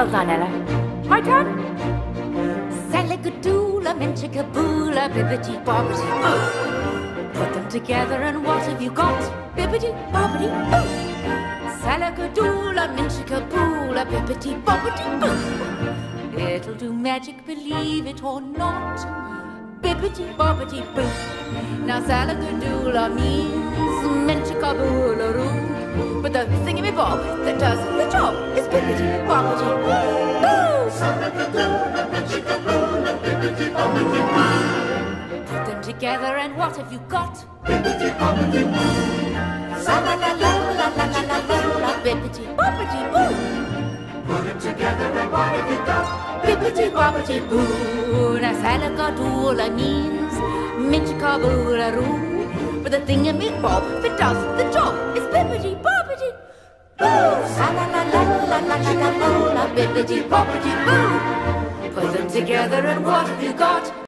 Well done, Ella. My turn? Salagadoola, minchikaboola, bibbidi bobbidi boo. Put them together and what have you got? Bibbidi bobbidi boo. Salagadoola, minchikaboola, bibbidi bobbidi boo. It'll do magic, believe it or not. Bibbidi bobbidi boo. Now salagadoola means minchikaboola-roo. But the thingamy-bob that does the job is bibbidi bobbidi boo. Salagadoola, minchikaboola, bibbidi bobbidi boo. Put them together and what have you got? Bibbidi bobbidi boo. Sa-la-la-la-la-la-la-la-la, bibbidi bobbidi boo. Put them together and what have you got? Bibbidi bobbidi boo. Now salagadoola means minchikaboola-roo. But the thingamy-bob that does the job is bibbidi bobbidi boo. Sa-la-la-la-la-la-la-la-la, bibbidi bobbidi boo. Put them together and what have you got?